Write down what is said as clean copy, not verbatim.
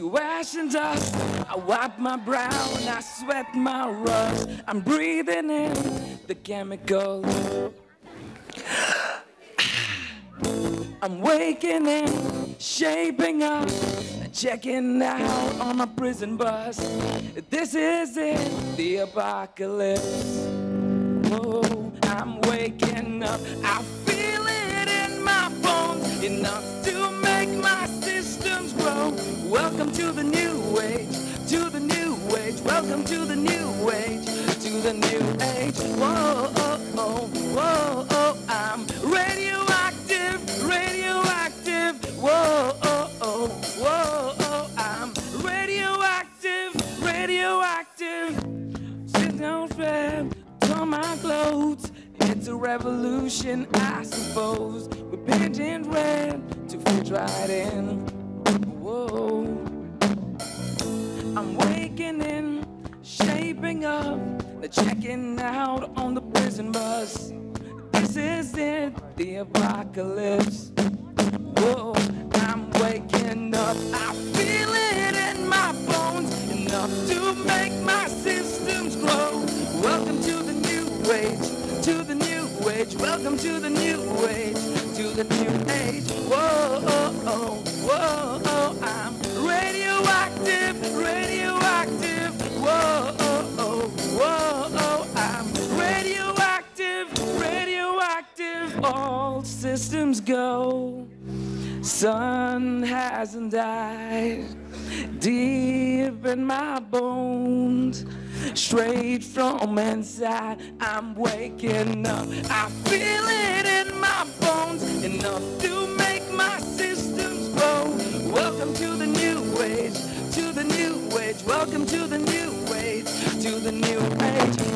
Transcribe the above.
to ash and dust. I wipe my brow and I sweat my rust. I'm breathing in the chemicals. I'm waking in, shaping up, checking out on my prison bus. This is it, the apocalypse. Oh, I'm waking up, I feel it in my bones, enough to make my systems grow. Welcome to the new age, to the new age. Welcome to the new age, to the new age. Whoa, oh, oh, whoa, oh, I'm radioactive, radioactive. Whoa, oh, oh, whoa, oh, I'm radioactive, radioactive. Sit down, friend, turn my clothes. It's a revolution, I suppose. We're painting red to fit right in. Whoa, I'm waking in, shaping up, checking out on the prison bus. This is it, the apocalypse. Whoa, I'm waking up, I feel it in my bones, enough to make my systems grow. Welcome to the new age, to the new age. Welcome to the new age, to the new age. Whoa, oh, oh, whoa, oh, I'm radioactive, radioactive. Whoa, oh, oh, whoa, oh, I'm radioactive, radioactive. All systems go. Sun hasn't died. Deep in my bones, straight from inside, I'm waking up. I feel it in my bones, enough to make my systems grow. Welcome to the new age, to the new age. Welcome to the new age, to the new age.